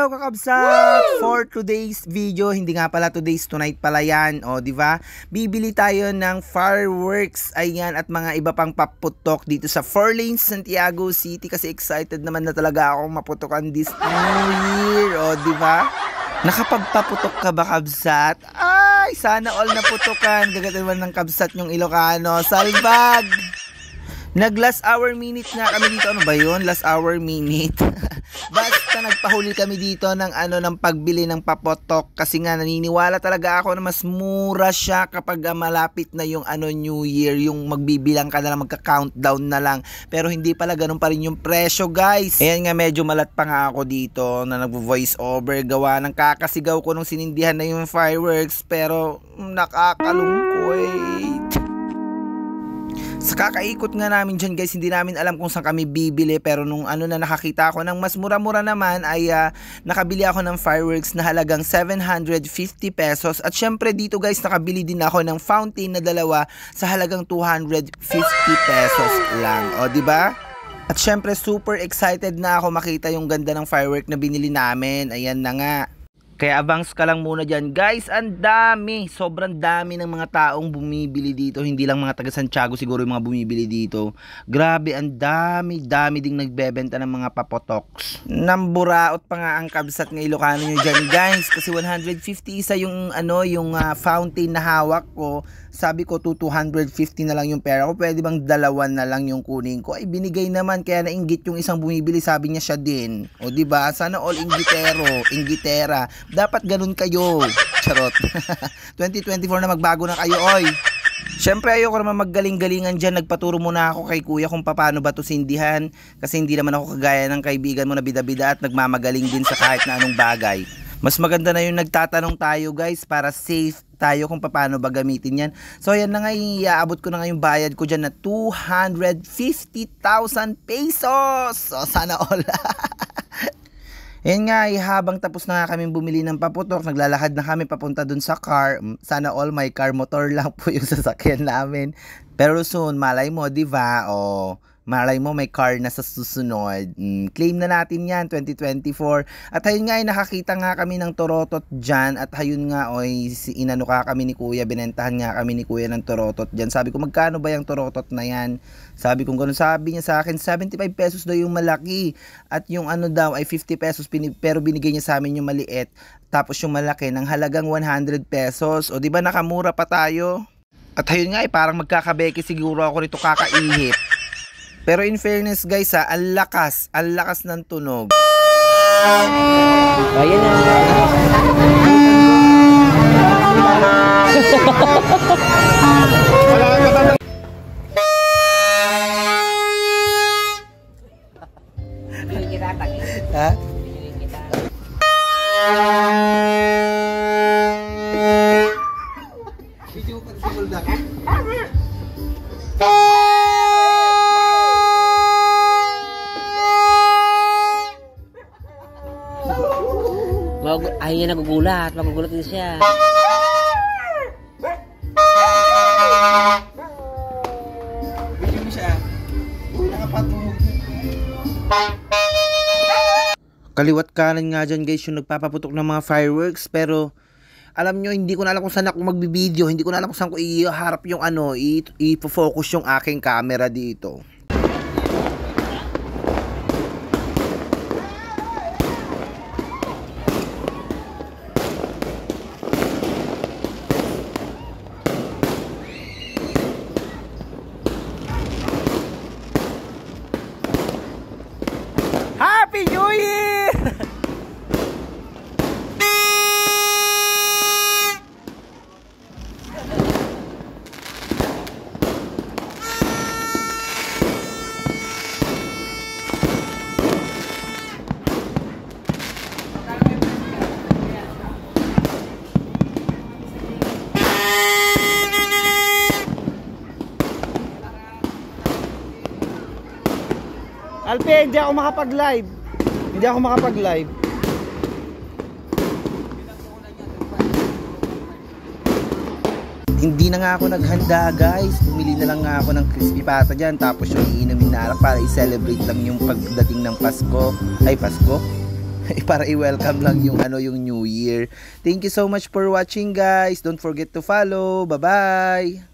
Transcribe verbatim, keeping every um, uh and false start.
Hello kakabsat! For today's video, hindi nga pala today's, tonight pala yan. O, di ba? Bibili tayo ng fireworks, ayan, at mga iba pang paputok dito sa Four Lanes, Santiago City. Kasi excited naman na talaga ako maputokan this New Year. O, di ba? Nakapagpaputok ka ba, kabsat? Ay, sana all naputokan. Gagawin ng kabsat yung Ilocano. Salbag! Nag last hour minute nga kami dito. Ano ba yun? Last hour minute. Basta nagpahuli kami dito ng ano ng pagbili ng papotok kasi nga naniniwala talaga ako na mas mura siya kapag uh, malapit na yung ano New Year, yung magbibilang ka na lang, magka-countdown na lang. Pero hindi pala ganun pa rin yung presyo, guys. Ayan nga, medyo malat pa nga ako dito na nagvo-voice over gawa ng kakasigaw ko nung sinindihan na yung fireworks, pero nakakalungkot. Sa kakaikot nga namin dyan, guys, hindi namin alam kung saan kami bibili, pero nung ano na nakakita ako ng mas mura-mura naman ay uh, nakabili ako ng fireworks na halagang seven hundred fifty pesos. At syempre dito, guys, nakabili din ako ng fountain na dalawa sa halagang two hundred fifty pesos lang. O, di ba? At syempre super excited na ako makita yung ganda ng firework na binili namin. Ayan na nga. Kaya abangs ka lang muna dyan, guys. Ang dami, sobrang dami ng mga taong bumibili dito. Hindi lang mga taga Santiago siguro yung mga bumibili dito. Grabe, ang dami, dami ding nagbebenta ng mga papotoks. Namburaot pa nga ang kabsat ng Ilocano nyo dyan, guys. Kasi one hundred fifty isa yung, ano, yung uh, fountain na hawak ko. Sabi ko to two hundred fifty na lang yung pera ko. Pwede bang dalawa na lang yung kunin ko? Ay, binigay naman. Kaya nainggit yung isang bumibili. Sabi niya siya din. O, diba? Sana all inggitero, inggitera. Dapat ganun kayo. Charot. twenty twenty-four na magbago na kayo, oy. Siyempre ayoko naman maggaling-galingan dyan. Nagpaturo muna ako kay kuya kung paano ba to sindihan. Kasi hindi naman ako kagaya ng kaibigan mo na bida-bida at nagmamagaling din sa kahit na anong bagay. Mas maganda na yung nagtatanong tayo, guys, para safe tayo kung paano ba gamitin yan. So ayan na nga, iaabot ko na nga yung bayad ko dyan na two hundred fifty thousand pesos. So sana all. Yan nga, eh, habang tapos na nga kami bumili ng paputok, naglalakad na kami papunta dun sa car. Sana all my car, motor lang po yung sasakyan namin. Pero soon, malay mo, diba? O, malay mo, may car na sa susunod. Mm, claim na natin yan, twenty twenty-four. At ayun nga, eh, nakakita nga kami ng torotot dyan. At ayun nga, oy, si, inano ka kami ni kuya, binentahan nga kami ni kuya ng torotot dyan. Sabi ko, magkano ba yung torotot na yan? Sabi ko, gano'n, sabi niya sa akin, seventy-five pesos daw yung malaki. At yung ano daw ay fifty pesos, pero binigay niya sa amin yung maliit. Tapos yung malaki ng halagang one hundred pesos. O di ba nakamura pa tayo? At ayun nga, eh, parang magkakabeki siguro ako nito kakaihip. Pero in fairness, guys, ha, ang lakas, ang lakas ng tunog. Ayan na. Ha? Video pa si Buldak. Ay, yan nagugulat. Magugulat din siya. Video mo siya. Nakapatulog. Kaliwat kanan nga dyan, guys, yung nagpapaputok ng mga fireworks. Pero alam nyo, hindi ko na alam kung saan ako magbibideo. Hindi ko na alam kung saan ko iharap yung ano, i-focus yung aking camera dito. Happy New Year! Alpe, hindi ako makapag-live. Hindi ako makapag-live. Hindi na nga ako naghanda, guys. Bumili na lang nga ako ng crispy pata dyan. Tapos yung iinumin na alak para i-celebrate lang yung pagdating ng Pasko. Ay, Pasko? para i-welcome lang yung ano yung New Year. Thank you so much for watching guys. Don't forget to follow. Bye-bye.